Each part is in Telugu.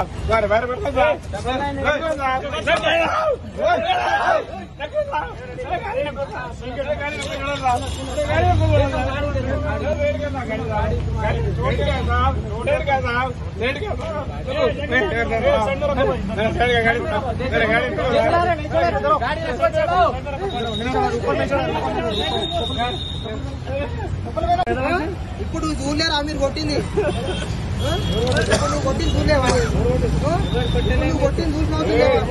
ఇప్పుడు చూడలేరా మీరు కొట్టింది నువ్వు కొట్టింది చూడలేవా నువ్వు కొట్టింది చూసినావు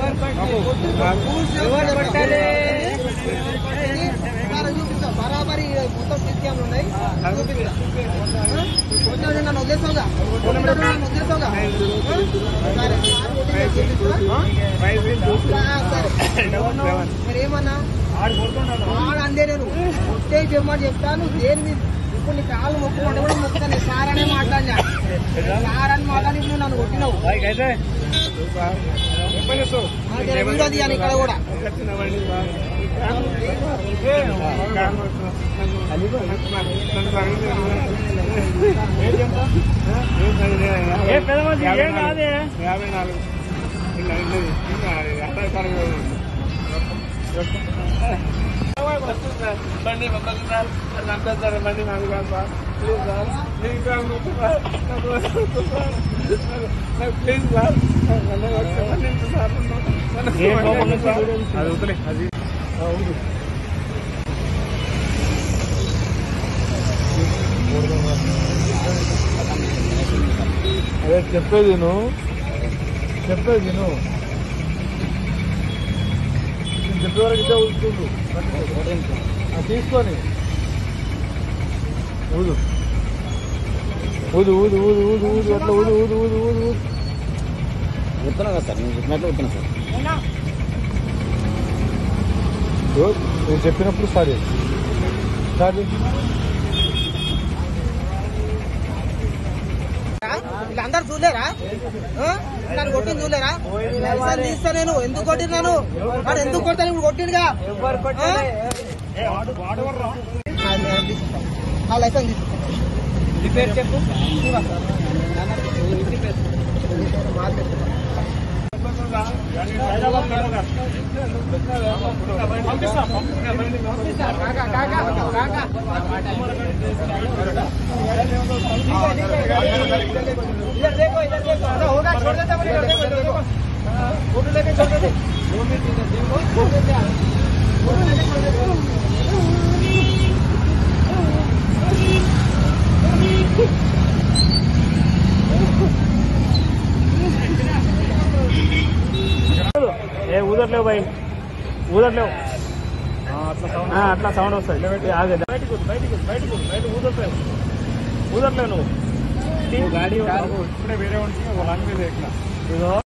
చూపిస్తా బరాబరి మొత్తం సిస్టమ్లు ఉన్నాయి చూపిస్తా నన్ను వదిలేసావుగా నన్ను వదిలేసావుగా మరి ఏమన్నా వాడు అందే నేను కొట్టే చెప్పమని చెప్తాను దేని మీద ఇప్పుడు నీ కాళ్ళు మొక్కుకుంటే కూడా మొక్కుతాను సార్ అనే మాట్లాడినా సార్ అని మాట్లాడి నువ్వు నన్ను కొట్టినావు వీడియో తీయాలి ఇక్కడ కూడా బండి పంపండి సార్ చంపేస్తారు బండి నాకు కాదు sir please sir please sir అది వదిలే అది అదే చెప్పేది నువ్వు చెప్పేవరకు ఇదే ఊదుతుండు తీసుకొని ఊదు ఊదు ఊదు ఊదు ఊదు ఊదు అట్లా ఊదు ఊదు ఊదు ఊదు ఊదు చెప్తున్నా కదా సార్ నేను చెప్పినట్లు చెప్తున్నా సార్ నేను చెప్పినప్పుడు సారీ వీళ్ళందరూ చూడలేరా నన్ను కొట్టింది చూడలేరా తీస్తా నేను ఎందుకు కొట్టినాను వాడు ఎందుకు కొడతాను ఇప్పుడు కొట్టిండుగా ఆ లైసెన్స్ తీసుకుంటా పేరు చెప్పు इधर देखो ऐसा होगा छोड़ देता हूँ इधर देखो फोटो लेके छोड़ देते ఊదట్లేవు భయ్ ఊదట్లేవు అట్లా సౌండ్ వస్తుంది ఆగదు బయటకు ఊదట్లేవు నువ్వు గాడి ఇప్పుడే వేరే ఉంటుంది లాంగ్వేజ్ ఎట్లా